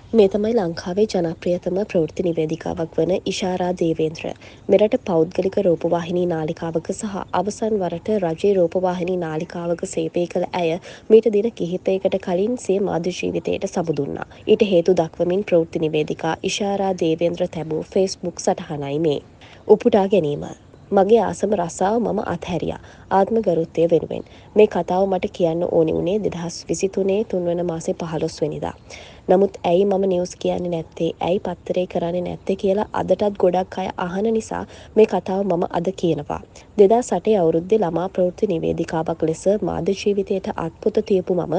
මේ තමයි ලංකාවේ ජනප්‍රියතම ප්‍රවෘත්ති නිවේදිකාවක් වන ඉෂාරා දේවේන්ද්‍ර. මෙරට පෞද්ගලික රූපවාහිනී නාලිකාවක සහ අවසන් වරට රජයේ රූපවාහිනී නාලිකාවක සේවය කළ ඇය මීට දින කිහිපයකට කලින් සිය මාධ්‍ය ජීවිතයට සබ දුන්නා. ඊට හේතු දක්වමින් ප්‍රවෘත්ති නිවේදිකා ඉෂාරා දේවේන්ද්‍ර තැබූ ෆේස්බුක් සටහනයි මේ. උපුටා ගැනීම. මගේ ආසම රස්සාව මම අත්හැරියා. ආත්ම ගරුත්වය වෙනුවෙන්. මේ කතාව මට කියන්න ඕනි වුණේ 2023 තුන්වන මාසේ 15 වෙනිදා. නමුත් ඇයි මම නිවුස් කියන්නේ නැත්තේ? ඇයි පත්තරේ කරන්නේ නැත්තේ කියලා අදටත් ගොඩක් අය අහන නිසා මේ කතාව මම අද කියනවා. 2008 අවුරුද්දේ ළමා ප්‍රවෘත්ති නිවේදිකාවක් ලෙස මාධ්‍ය ජීවිතයට අත්පොත තියපු මම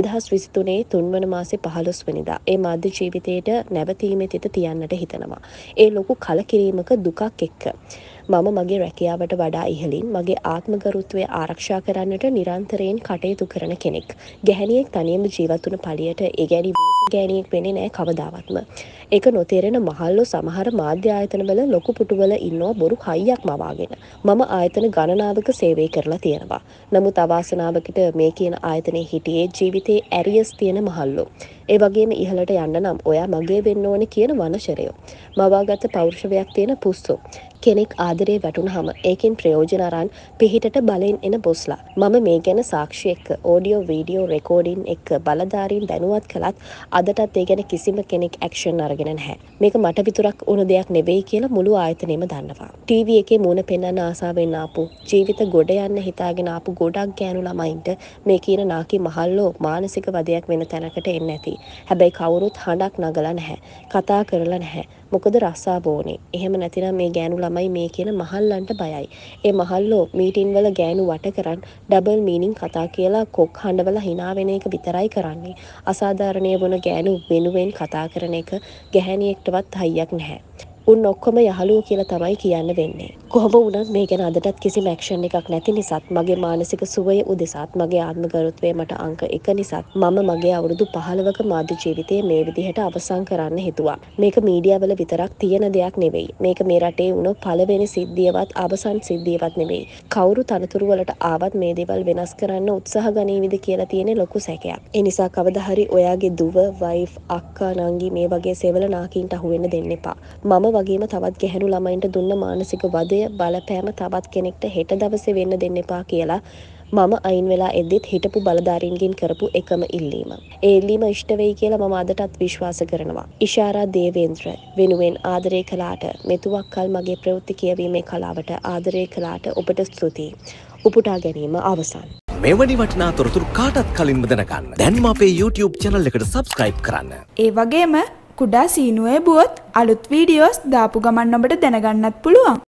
2023 තුන්වන මාසේ 15 වෙනිදා ඒ මාධ්‍ය ජීවිතයට නැවතීමේ තිත තියන්නට හිතනවා. ඒ ලොකු කලකිරීමක දුකක් එක්ක. මම මගේ රැකියාවට වඩා ඉහළින් මගේ ආත්මගරුත්වය ආරක්ෂා කරන්නට නිරන්තරයෙන් කටයුතු කරන කෙනෙක්. ගැහැණියෙක් තනියම ජීවත් වුණ පළියට ඒ ගැහැණියෙක් වෙන්නේ නැහැ කවදාවත්ම. ඒක නොතේරෙන මහල්ලෝ සමහර මාධ්‍ය ආයතනවල ලොකු පුටුවල ඉන්නවා බොරු හයියක් මවාගෙන. මම ආයතන ගණනාවක සේවය කරලා තියෙනවා. නමුත් අවාසනාවකට මේ කියන ආයතනයේ හිටියේ ජීවිතේ ඇරියස් තියෙන මහල්ලෝ. ඒ වගේම ඉහළට යන්න නම් ඔයා මගේ වෙන්න ඕනේ කියන වනශරයෝ. මවාගත්ත පෞරුෂවයක් තියෙන පුස්සෝ. කෙනෙක් ආදරේ වැටුනහම ඒකෙන් ප්‍රයෝජන අරන් පිහිටට බලෙන් එන බොස්ලා. මම මේ ගැන සාක්ෂි එක්ක ඕඩියෝ වීඩියෝ රෙකෝඩින් එක්ක බලධාරීන් දැනුවත් කළත් අදටත් ඒ ගැන කිසිම කෙනෙක් ඇක්ෂන් අරගෙන නැහැ. මේක මට විතරක් වුණ දෙයක් නෙවෙයි කියලා මුළු ආයතනෙම දන්නවා. ටීවී එකේ මූණ පෙන්වන්න ආසාවෙන් ආපු ජීවිත ගොඩ යන්න හිතාගෙන ආපු ගොඩක් ගෑනු ළමයින්ට මේ කියන නාකි මහල්ලෝ මානසික වදයක් වෙන තැනකට එන්නේ නැති. හැබැයි කවුරුත් හඬක් නගලා නැහැ. කතා කරලා නැහැ. මොකද රස්සාව ඕනේ. එහෙම නැතිනම් මේ ගෑනු ළමයි මේ කියන මහල්ලන්ට බයයි. ඒ මහල්ලෝ මීටින් වල ගෑනු වට කරන් ඩබල් මීනින් කතා කියලා කොක් හඬවල hina වෙන එක විතරයි කරන්නේ. අසාධාරණීය වුණ ගෑනු වෙනුවෙන් කතා කරන එක ගැහැණියෙක්ටවත් හයියක් නැහැ. උන් ඔක්කොම යහළුවෝ කියලා තමයි කියන්න වෙන්නේ. කොහොම වුණත් මේ ගැන අදටත් කිසිම ඇක්ෂන් එකක් නැති නිසාත් මගේ මානසික සුවය උදෙසාත් මගේ ආත්මගරුත්වය මට අංක 1 නිසාත් මම මගේ අවුරුදු 15ක මාධ්‍ය ජීවිතයේ මේ විදිහට අවසන් කරන්න හිතුවා. මේක මීඩියාවල විතරක් තියෙන දෙයක් නෙවෙයි. මේක මේ රටේ වුණ පළවෙනි සිද්ධියවත් අවසන් සිද්ධියවත් නෙවෙයි. කවුරු තනතුරු වලට ආවත් මේ දේවල් වෙනස් කරන්න උත්සාහ ගනීවිද කියලා තියෙන ලොකු සැකයක්. ඒ නිසා කවදා හරි ඔයාගේ දුව, වයිෆ්, අක්කා, නංගි මේ වගේ සෙවල නාකින්ට අහු වෙන්න දෙන්න එපා. මම වගේම තවත් ගැහැණු ළමයින්ට දුන්න මානසික වදය බලපෑම තවත් කෙනෙක්ට හෙට දවසේ වෙන්න දෙන්න එපා කියලා මම අයින් වෙලා එද්දිත් හිටපු බලධාරීන්ගෙන් කරපු එකම ඉල්ලීම. ඒ ඉල්ලීම ඉෂ්ට වෙයි කියලා මම අදටත් විශ්වාස කරනවා. ඉෂාරා දේවේන්ද්‍ර වෙනුවෙන් ආදරය කළාට මෙතුවක් කල් මගේ ප්‍රවෘත්ති කියවීමේ කලාවට ආදරය කළාට ඔබට ස්තුතියි. උපුටා ගැනීම අවසන්. මෙවැනි වටිනා තොරතුරු කාටත් කලින්ම දැනගන්න දැන්ම අපේ YouTube channel එකට subscribe කරන්න. ඒ වගේම කුඩා සීනුවේ බුවොත් අලුත් වීඩියෝස් දාපු ගමන් ඔබට දැනගන්නත් පුළුවන්.